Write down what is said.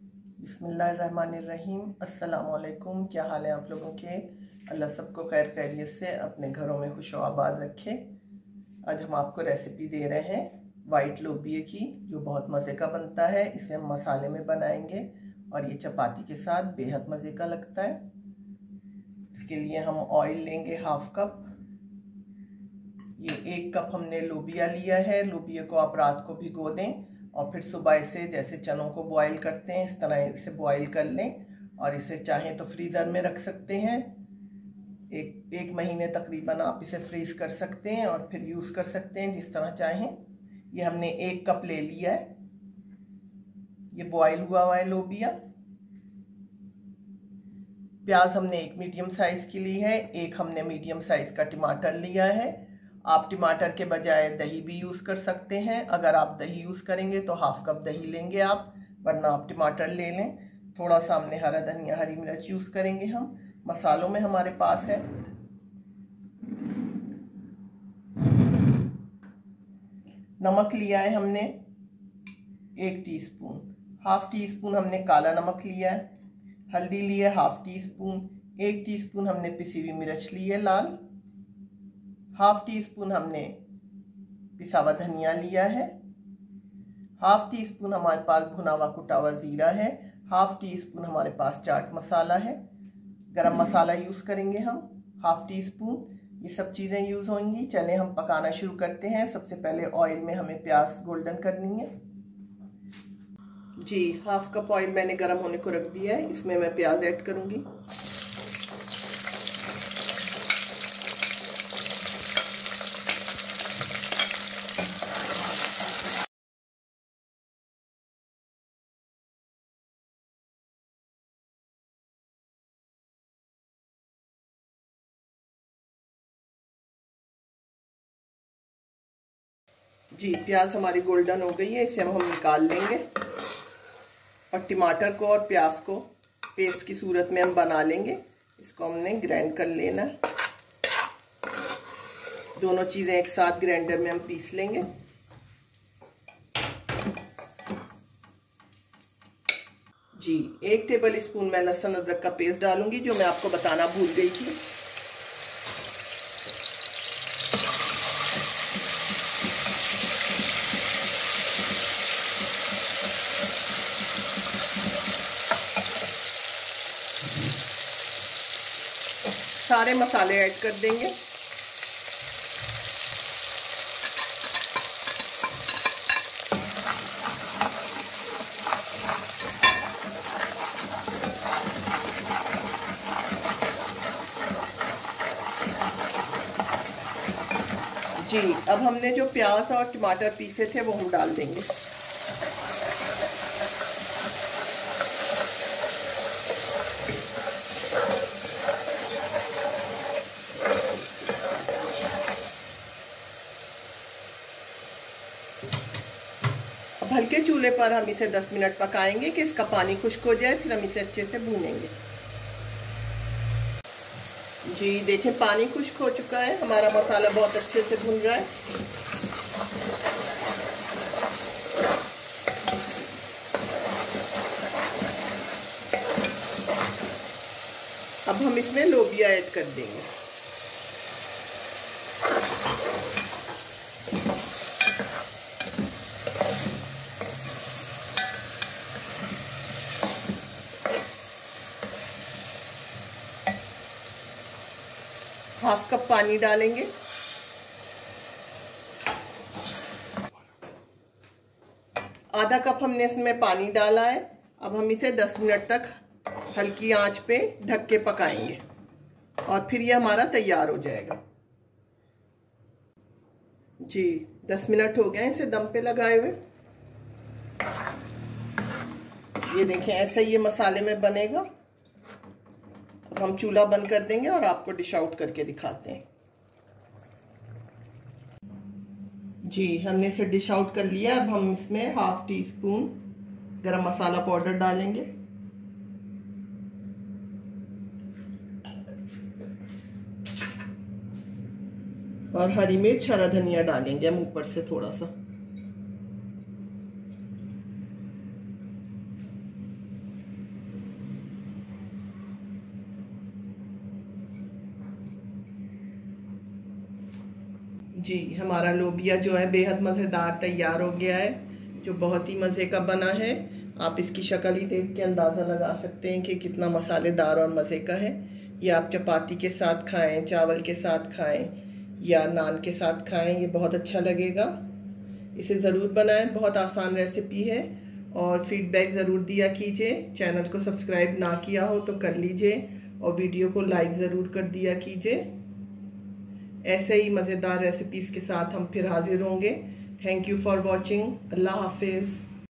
बिस्मिल्लाहिर्रहमानिर्रहीम। अस्सलाम वालेकुम। क्या हाल है आप लोगों के? अल्लाह सबको खैर खैरियत से अपने घरों में खुश आबाद रखे। आज हम आपको रेसिपी दे रहे हैं वाइट लोबिया की, जो बहुत मज़े का बनता है। इसे हम मसाले में बनाएंगे और ये चपाती के साथ बेहद मज़े का लगता है। इसके लिए हम ऑयल लेंगे 1/2 कप। ये 1 कप हमने लोबिया लिया है। लोबिया को आप रात को भिगो दें और फिर सुबह इसे जैसे चनों को बॉईल करते हैं इस तरह इसे बॉईल कर लें, और इसे चाहें तो फ्रीज़र में रख सकते हैं। एक महीने तकरीबन आप इसे फ्रीज कर सकते हैं और फिर यूज़ कर सकते हैं जिस तरह चाहें। ये हमने 1 कप ले लिया है। ये बॉईल हुआ है लोबिया। प्याज हमने 1 मीडियम साइज़ की ली है। 1 हमने मीडियम साइज़ का टमाटर लिया है। आप टमाटर के बजाय दही भी यूज़ कर सकते हैं। अगर आप दही यूज़ करेंगे तो 1/2 कप दही लेंगे आप, वरना आप टमाटर ले लें। थोड़ा सा हमने हरा धनिया, हरी मिर्च यूज़ करेंगे हम। मसालों में हमारे पास है नमक लिया है हमने 1 टीस्पून, 1/2 टीस्पून हमने काला नमक लिया है। हल्दी ली है 1/2 टीस्पून। 1 टीस्पून हमने पिसी हुई मिर्च ली है लाल। 1/2 टीस्पून हमने पिसा हुआ धनिया लिया है। 1/2 टीस्पून हमारे पास भुना हुआ कुटा हुआ जीरा है। 1/2 टीस्पून हमारे पास चाट मसाला है। गरम मसाला यूज़ करेंगे हम 1/2 टीस्पून। ये सब चीज़ें यूज़ होंगी। चलें हम पकाना शुरू करते हैं। सबसे पहले ऑयल में हमें प्याज गोल्डन करनी है। जी, 1/2 कप ऑयल मैंने गरम होने को रख दिया है। इसमें मैं प्याज ऐड करूंगी। जी, प्याज हमारी गोल्डन हो गई है। इसे हम निकाल लेंगे और टमाटर को और प्याज को पेस्ट की सूरत में हम बना लेंगे। इसको हमने ग्राइंड कर लेना है। दोनों चीज़ें एक साथ ग्राइंडर में हम पीस लेंगे। जी, 1 टेबल स्पून मैं लहसुन अदरक का पेस्ट डालूंगी, जो मैं आपको बताना भूल गई थी। सारे मसाले ऐड कर देंगे। जी, अब हमने जो प्याज और टमाटर पीसे थे वो हम डाल देंगे। अब हल्के चूल्हे पर हम इसे 10 मिनट पकाएंगे कि इसका पानी खुश्क हो जाए, फिर हम इसे अच्छे से भूनेंगे। जी देखें, पानी खुश्क हो चुका है। हमारा मसाला बहुत अच्छे से भुन रहा है। अब हम इसमें लोबिया ऐड कर देंगे। ½ कप पानी डालेंगे। आधा कप हमने इसमें पानी डाला है। अब हम इसे 10 मिनट तक हल्की आंच पे ढक के पकाएंगे और फिर ये हमारा तैयार हो जाएगा। जी, 10 मिनट हो गए इसे दम पे लगाए हुए। ये देखें, ऐसा ही ये मसाले में बनेगा। अब हम चूल्हा बंद कर देंगे और आपको डिश आउट करके दिखाते हैं। जी, हमने इसे डिश आउट कर लिया। अब हम इसमें 1/2 टीस्पून गरम मसाला पाउडर डालेंगे। और हरी मिर्च, हरा धनिया डालेंगे हम ऊपर से थोड़ा सा। जी, हमारा लोबिया जो है बेहद मज़ेदार तैयार हो गया है, जो बहुत ही मज़े का बना है। आप इसकी शक्ल ही देख के अंदाज़ा लगा सकते हैं कि कितना मसालेदार और मज़े का है। ये आप चपाती के साथ खाएं, चावल के साथ खाएं या नान के साथ खाएं, ये बहुत अच्छा लगेगा। इसे ज़रूर बनाएं, बहुत आसान रेसिपी है। और फीडबैक ज़रूर दिया कीजिए। चैनल को सब्सक्राइब ना किया हो तो कर लीजिए और वीडियो को लाइक ज़रूर कर दिया कीजिए। ऐसे ही मज़ेदार रेसिपीज़ के साथ हम फिर हाजिर होंगे। Thank you for watching. अल्लाह हाफिज़।